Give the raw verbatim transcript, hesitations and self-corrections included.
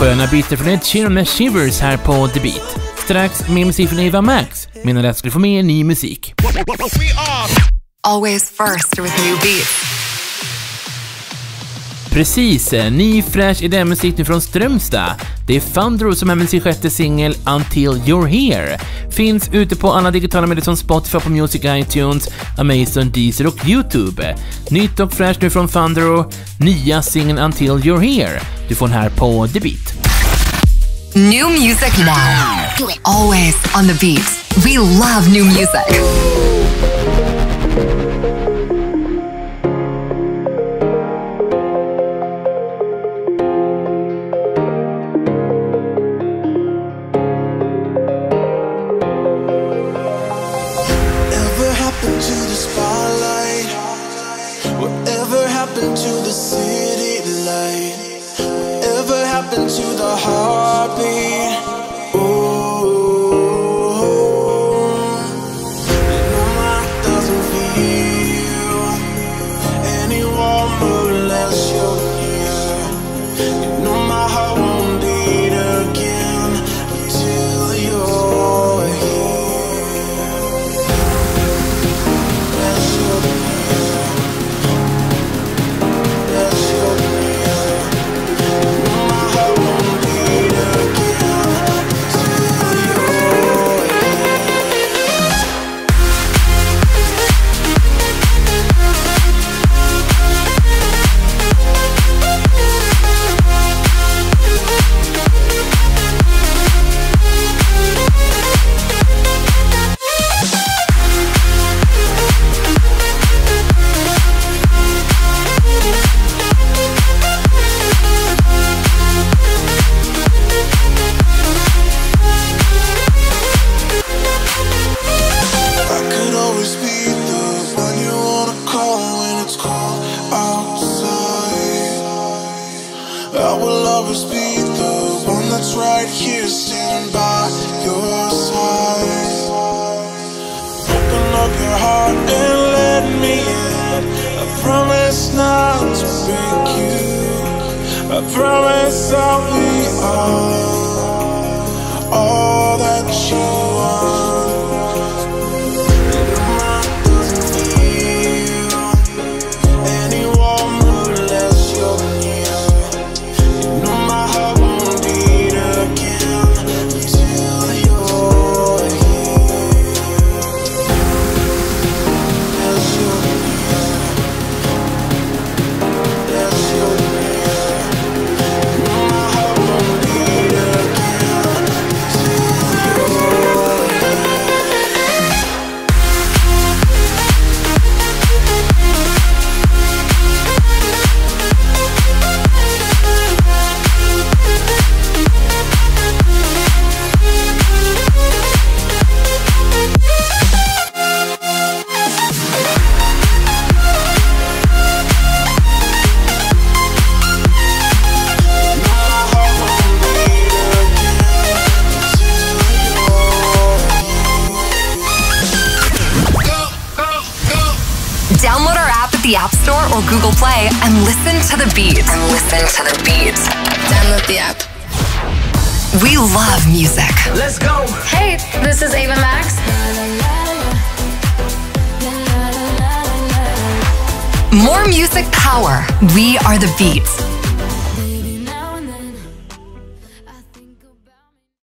Sköna bitar från Ed Sheeran med Shivers här på The Beat. Strax mer musik från Eva Max, medan jag skulle få mer ny musik. Always first with new beats. Precis, ny fräsch idémusik nu från Strömstad. Det är Thundero som är med sin sjätte singel Until You're Here. Finns ute på alla digitala medier som Spotify, på Music, iTunes, Amazon, Deezer och YouTube. Nytt och fräscht nu från Thundero, nya singeln Until You're Here. Du får den här på The Beat. New music now. Always on The Beat. We love new music. To the heartbeat, ooh, you know my doesn't feel any warmer unless you're near. You know my heart won't beat again until you're here. Unless you're near, unless you're near. You know my heart won't beat again until you're here. I could always be the one you wanna call when it's cold outside. I will always be the one that's right here, standing by your side. Open up your heart and let me in. I promise not to break you. I promise I'll be all, all that you want. Download our app at the App Store or Google Play and listen to The Beat. And listen to The Beat. Download the app. We love music. Let's go. Hey, this is Ava Max. More music power. We are The Beat.